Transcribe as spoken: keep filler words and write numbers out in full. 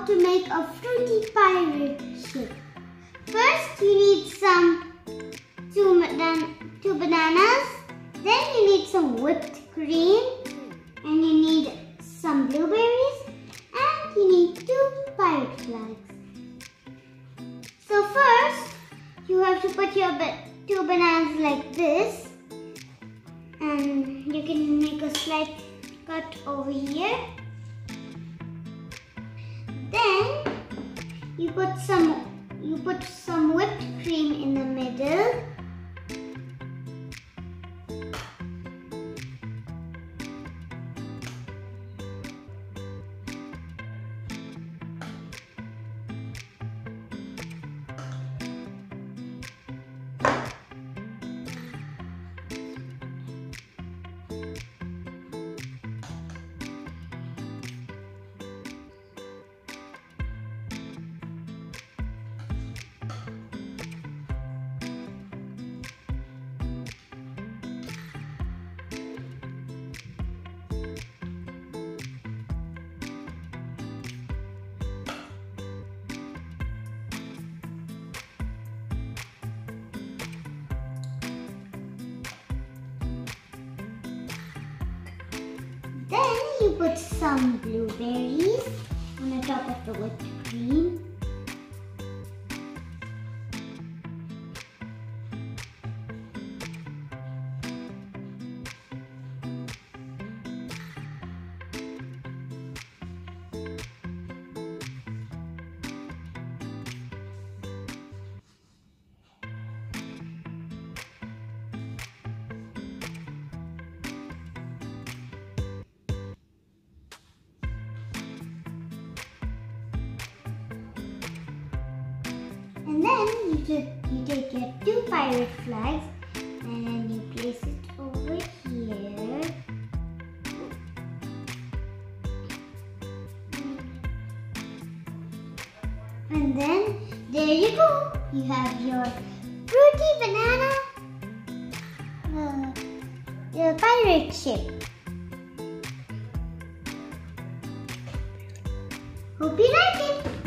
to make a fruity pirate ship. First, you need some two, ban two bananas. Then you need some whipped cream. And you need some blueberries. And you need two pirate flags. So first, you have to put your ba two bananas like this. And you can make a slight cut over here. Then you put some you put some whipped cream in the middle. Then you put some blueberries on the top of the whipped cream. And then you take, you take your two pirate flags and then you place it over here. And then there you go. You have your fruity banana uh, your pirate ship. Hope you like it.